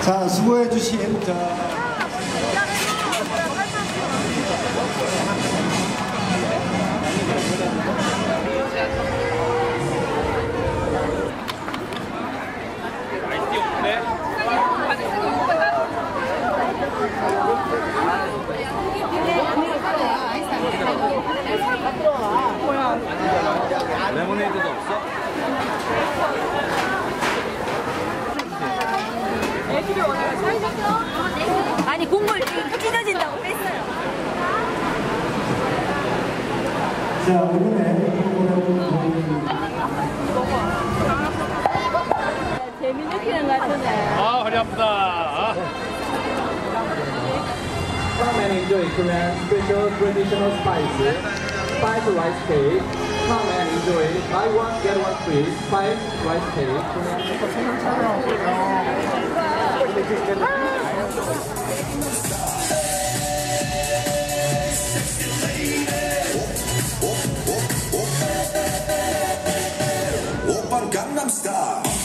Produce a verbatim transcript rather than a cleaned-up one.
자, 수고해 주신 자. 레모네이드도 없어? 애기를 원하는 살짝 아니 국물 찢어진다고 뺐어요. 자, 이번에 재미있는 것 같은데. 아, 허리 아프다. Come and enjoy Korean special traditional spices, spice rice cake. Come and enjoy buy one get one free spice rice cake. 오빤 강남스타일